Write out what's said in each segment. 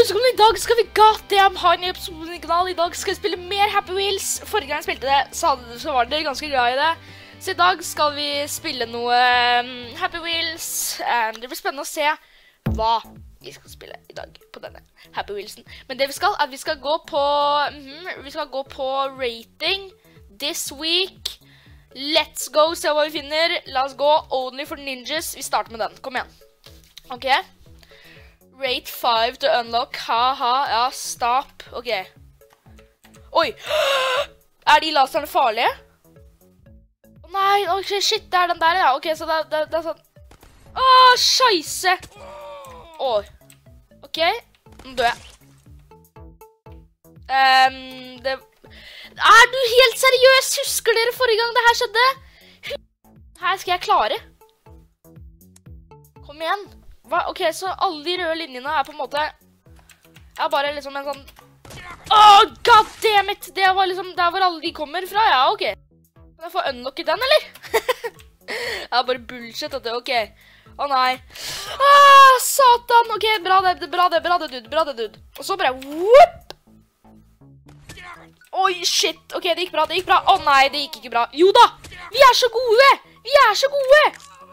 Musical, i dag skal vi goddamn ha en episode på kanalen. I dag skal vi spille mer Happy Wheels. Forrige gang jeg spilte det, så var dere ganske glad i det. Så i dag skal vi spille noe Happy Wheels. Det blir spennende å se hva vi skal spille i dag på denne Happy Wheelsen. Men det vi skal, er at vi skal gå på rating this week. Let's go, se hva vi finner. La oss gå Only for Ninjas. Vi starter med den, kom igjen. Ok. Rate 5 to unlock, haha, ja, stop, ok. Oi, er de laserne farlige? Å nei, ok, shit, det er den der, ja, ok, så det er sånn. Åh, scheisse. Oi, ok, nå dør jeg. Er du helt seriøs? Husker dere forrige gang det her skjedde? Her skal jeg klare. Kom igjen. Ok, så alle de røde linjene er på en måte bare liksom en sånn goddammit! Det var liksom der hvor alle de kommer fra, ja, ok. Kan jeg få unlocket den, eller? Det er bare bullshit, dette, ok. Å nei. Satan! Ok, bra det, dude. Og så bare, whoop! Oi, shit! Ok, det gikk bra. Å nei, det gikk ikke bra. Jo da! Vi er så gode!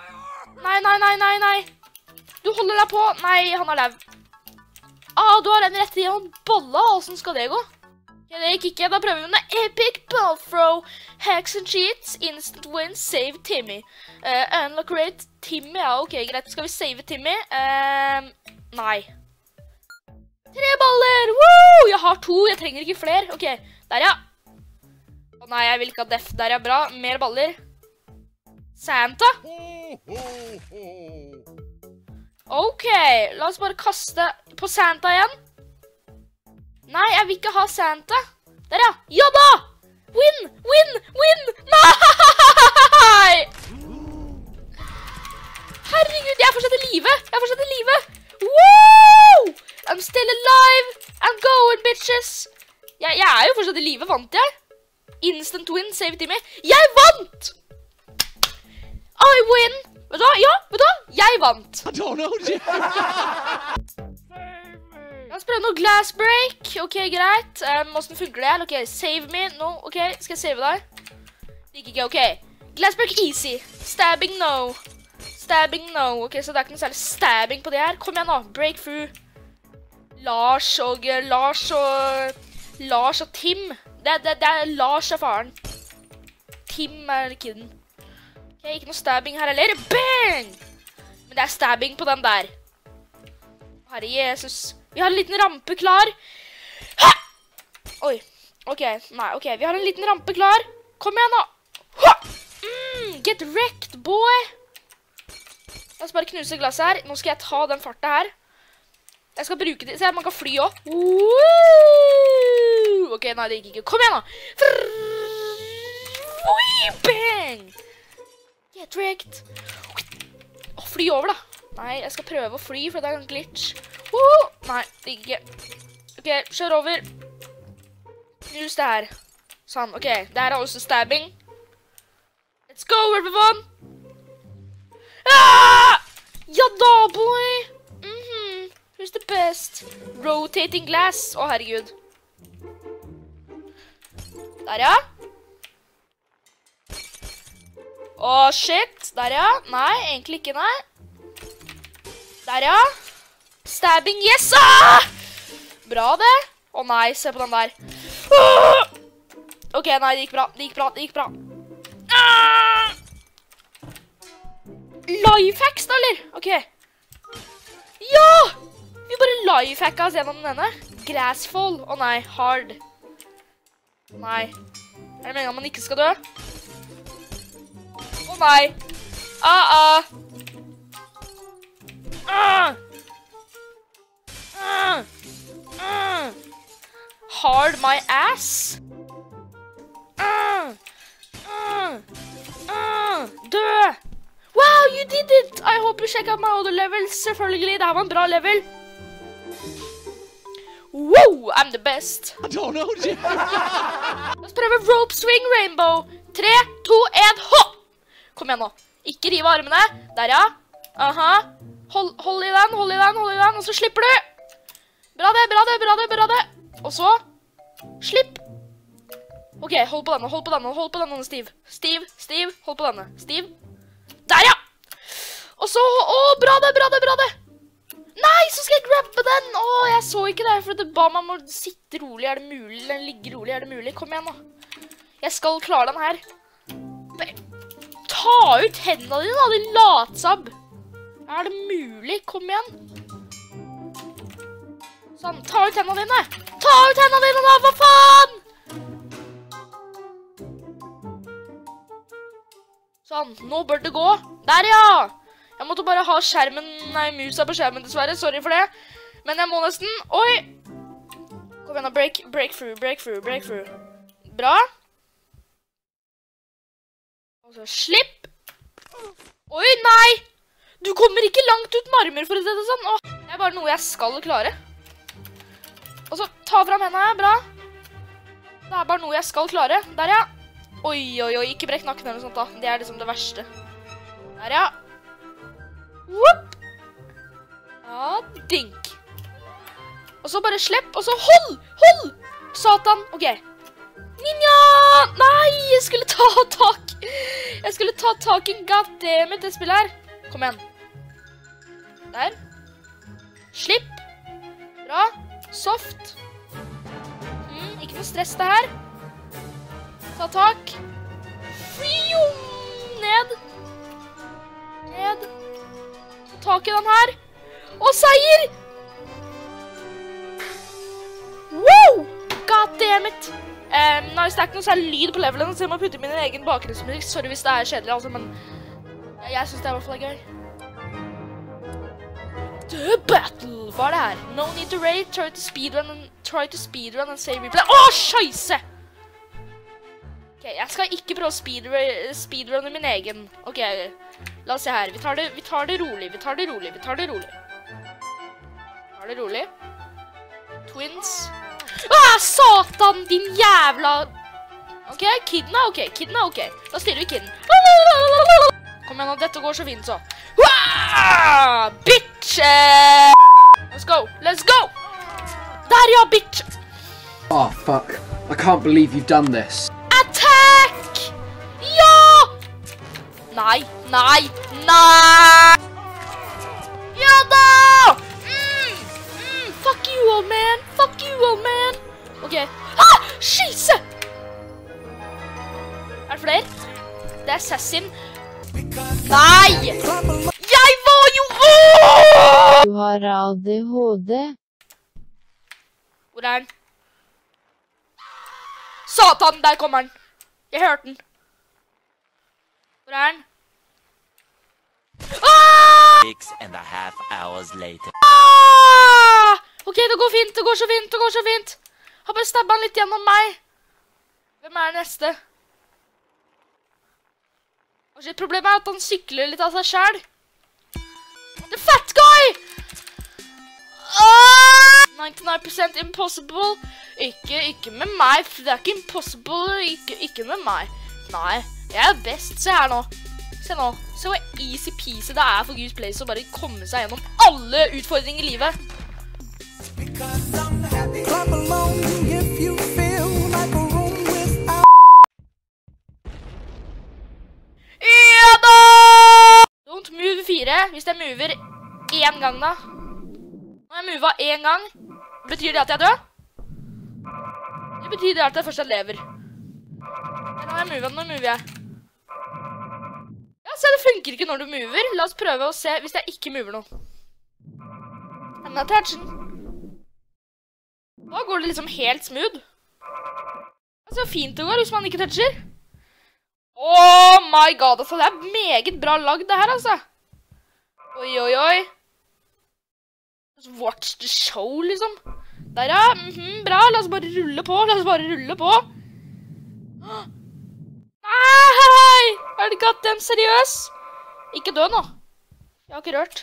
Nei. Du holder deg på. Nei, han er lav. Du har en rett i en bolla. Hvordan skal det gå? Ok, det gikk ikke. Da prøver vi med Epic Ball Throw. Hacks and cheats. Instant win. Save Timmy. Unlock rate Timmy. Ja, ok, greit. Skal vi save Timmy? Nei. 3 baller! Woo! Jeg har 2. Jeg trenger ikke flere. Ok, der ja. Å nei, jeg vil ikke ha def. Der ja, bra. Mer baller. Santa. Ok, la oss bare kaste på Santa igjen. Nei, jeg vil ikke ha Santa. Der ja, ja da! Win! Nei! Herregud, jeg er fortsatt i live. Woo! I'm still alive. I'm going, bitches. Jeg er jo fortsatt i live, vant jeg? Instant win, save Timmy. Jeg vant! I win! Vet du hva? Ja, vet du hva? Jeg vant. I don't know. La oss prøve noe glass break. Ok, greit. Hvordan funker det her? Ok, save me. No, ok, skal jeg save deg? Det gikk ikke, ok. Glass break easy. Stabbing no. Ok, så det er ikke noe særlig stabbing på det her. Kom igjen nå, breakthrough. Lars og Tim. Det er Lars og faren. Tim er kidden. Ok, ikke noe stabbing her heller. Bang! Men det er stabbing på den der. Herre Jesus. Vi har en liten rampe klar. Ha! Oi. Ok, nei, ok. Vi har en liten rampe klar. Kom igjen nå. Ha! Get wrecked, boy. La oss bare knuse glasset her. Nå skal jeg ta den farta her. Jeg skal bruke det. Se, man kan fly også. Ok, nei, det gikk ikke. Kom igjen nå. Bang! Get wrecked. Fly over da. Nei, jeg skal prøve å fly, for det er en glitch. Nei, det gikk ikke. Ok, kjør over. Knus det her. Sånn, ok. Det her er også stabbing. Let's go, everyone! Ja da, boy! Who's the best? Rotating glass. Å, herregud. Der, ja. Åh, shit. Der, ja. Nei, egentlig ikke, nei. Der, ja. Stabbing, yes! Bra, det. Åh, nei, se på den der. Ok, nei, det gikk bra. Lifehacks, da, eller? Ok. Ja! Vi bare lifehacka oss gjennom denne. Grassfall. Åh, nei, hard. Nei. Er det meningen at man ikke skal dø? Åh nei. Hard my ass. Dø. Wow, you did it. I hope you check out my other levels. Selvfølgelig, det her var en bra level. Wow, I'm the best. I don't know. La oss prøve rope swing rainbow. 3, 2, 1, hopp! Kom igjen nå. Ikke rive armene. Der, ja. Aha. Hold i den, og så slipper du. Bra det, bra det. Og så, slipp. Ok, hold på denne, Steve. Steve, hold på denne. Steve. Der, ja! Og så, bra det. Nei, så skal jeg grabbe den. Jeg så ikke det, for det ba meg om å sitte rolig. Er det mulig? Eller ligge rolig, er det mulig? Kom igjen nå. Jeg skal klare den her. Ta ut hendene dine, da, din latsabb. Er det mulig? Kom igjen. Sånn, ta ut hendene dine. Ta ut hendene dine da, hva faen? Sånn, nå bør det gå. Der, ja. Jeg måtte bare ha musa på skjermen dessverre. Sorry for det. Men jeg må nesten. Oi. Kom igjen da, break through. Bra. Og så slipp. Oi, nei. Du kommer ikke langt ut med armer for å si det sånn. Det er bare noe jeg skal klare. Og så ta frem hendene, bra. Det er bare noe jeg skal klare. Der, ja. Oi, ikke brekk nakken eller noe sånt da. Det er liksom det verste. Der, ja. Whoop! Ja, dink. Og så bare slipp, og så hold! Satan, ok. Ninja! Nei, jeg skulle ta tak. Jeg skulle ta tak i goddammit det spillet her. Kom igjen. Der. Slipp. Bra. Soft. Ikke noe stress det her. Ta tak. Fjom! Ned. Ta tak i den her. Og seier! Wow! Goddammit! Nice, det er ikke noe særlig lyd på levelen, så jeg må putte min egen bakgrunnsmusikk. Sorry hvis det er kjedelig, altså, men jeg synes det er i hvert fall gøy. The battle! Hva er det her? No need to raid, try to speedrun and save replay. Scheisse! Ok, jeg skal ikke prøve å speedrunne min egen. Ok, la oss se her. Vi tar det rolig. Twins. Satan, din jævla... Ok, kidden er ok. Da styrer vi kidden. Kom igjen, dette går så fint så. Bitch! Let's go! Der, ja, bitch! Oh, fuck. I can't believe you've done this. Attack! Ja! Nei! Ja da! Fuck you, old man. Ok. Skise! Er det flere? Det er Assassin. Nei! Jeg var jo... Du har ADHD. Hvor er den? Satan, der kommer den. Jeg hørte den. Hvor er den? 6.5 hours later. Ok, det går fint, det går så fint. Har bare stabbet han litt gjennom meg. Hvem er den neste? Problemet er at han sykler litt av seg selv. The fat guy! 99% impossible. Ikke med meg, for det er ikke impossible. Ikke med meg. Nei, jeg er best. Se her nå. Se nå. Se hvor easy peasy det er for Goose Place å bare komme seg gjennom alle utfordringer i livet. Ja da! Don't move 4. Hvis jeg mover én gang da. Når jeg mover én gang, betyr det at jeg er død? Det betyr det at jeg fortsatt lever. Nå mover jeg. Ja, se, det funker ikke når du mover. La oss prøve å se hvis jeg ikke mover noe. I'm not touching. Da går det liksom helt smooth. Det er så fint det går hvis man ikke toucher. Oh my god, altså, det er meget bra lagd det her, altså. Oi. Watch the show, liksom. Der, ja. Bra, la oss bare rulle på. Nei! Er det goddamn seriøs? Ikke dø nå. Jeg har ikke rørt.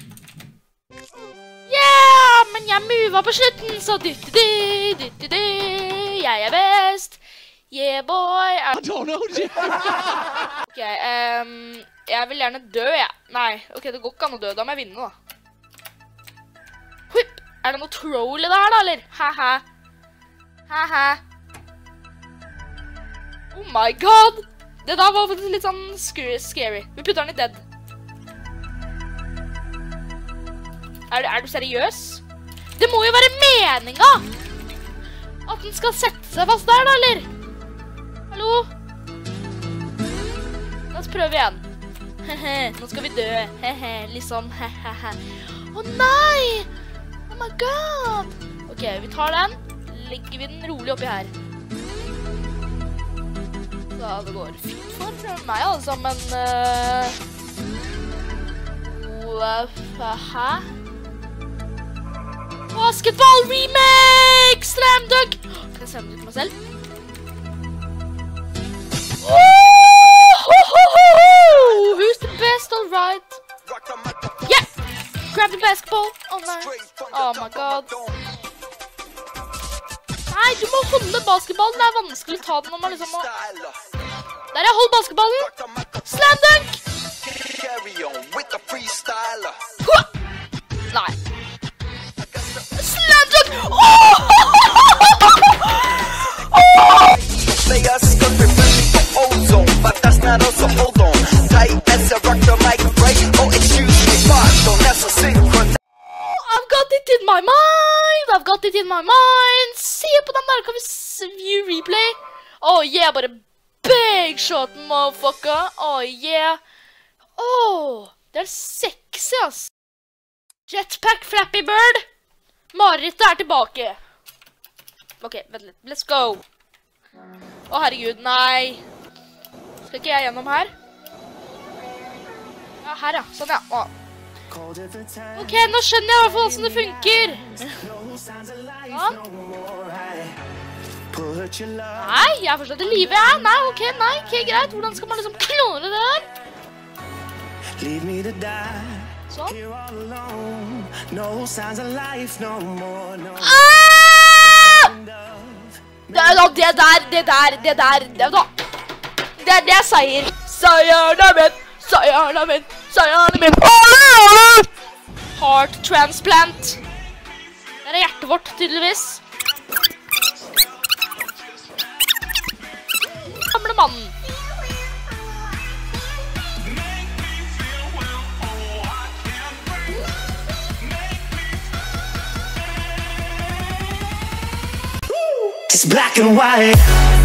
Yeah! Men jeg movet på slutten, så dytti-di. Jeg er best. Yeah, boy. I don't know. Ok, jeg vil gjerne dø, jeg. Nei, ok, det går ikke an å dø. Da må jeg vinne, da. Whip! Er det noe troll i det her da, eller? Haha. Haha. Oh my god! Det der var faktisk litt sånn scary. Vi putter den i dead. Er du seriøs? Det må jo være meningen! At den skal sette seg fast der da, eller? Hallo? La oss prøve igjen. Nå skal vi dø. Liksom. Å nei! Oh my god! Ok, vi tar den. Legger vi den rolig oppi her. Så det går fint for meg, altså, men... Hæ? Basketball remake! Slam dunk! Kan jeg slam dunk meg selv? Who's the best, all right? Yeah! Grab the basketball. Oh, nei. Oh my god. Nei, du må holde basketballen. Det er vanskelig å ta den når man liksom må... Der, jeg holder basketballen. Slam dunk! Nei. Slam dunk! I've got it in my mind! I've got it in my mind! Se på den der, kan vi view replay? Oh yeah, bare big shot, motherfucker! Oh yeah! Oh, det er sexy, ass! Jetpack Flappy Bird! Marerittet er tilbake! Ok, vent litt, let's go! Å herregud, nei! Skal ikke jeg gjennom her? Ja, her ja, sånn ja. Å. Ok, nå skjønner jeg i hvert fall hvordan det funker. Sånn. Nei, jeg er fortsatt i live, ja. Nei, ok, greit. Hvordan skal man liksom klare det der? Sånn. Det er seier. Seieren er min. Seieren er min. Seieren er min. Heart transplant. Det er hjertet vårt, tydeligvis. Gamle mannen. It's black and white.